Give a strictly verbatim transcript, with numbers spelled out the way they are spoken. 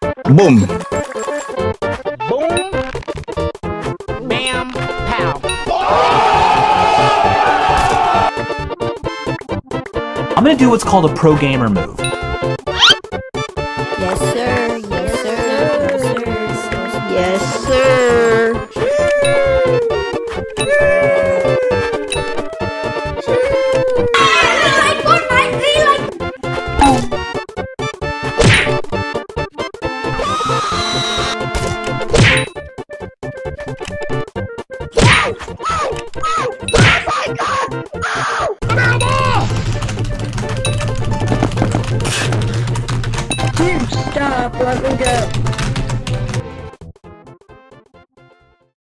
Boom. Boom. Bam. Pow. I'm gonna do what's called a pro gamer move. Yes, sir. Yes, sir. Yes, sir. Dude, stop. Let me go.